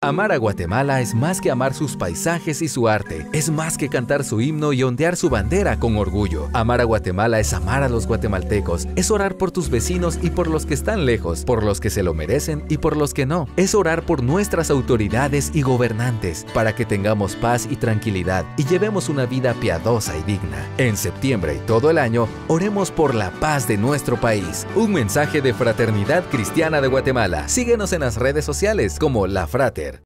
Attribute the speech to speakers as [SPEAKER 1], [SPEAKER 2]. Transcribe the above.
[SPEAKER 1] Amar a Guatemala es más que amar sus paisajes y su arte. Es más que cantar su himno y ondear su bandera con orgullo. Amar a Guatemala es amar a los guatemaltecos. Es orar por tus vecinos y por los que están lejos, por los que se lo merecen y por los que no. Es orar por nuestras autoridades y gobernantes para que tengamos paz y tranquilidad y llevemos una vida piadosa y digna. En septiembre y todo el año, oremos por la paz de nuestro país. Un mensaje de Fraternidad Cristiana de Guatemala. Síguenos en las redes sociales como La Frater.